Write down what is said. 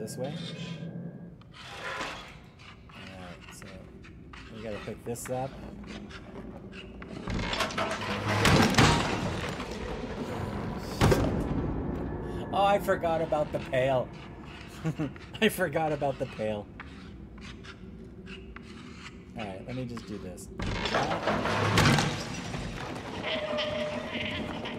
this way. Alright, so we gotta pick this up. Oh, I forgot about the pail. I forgot about the pail. Alright, let me just do this.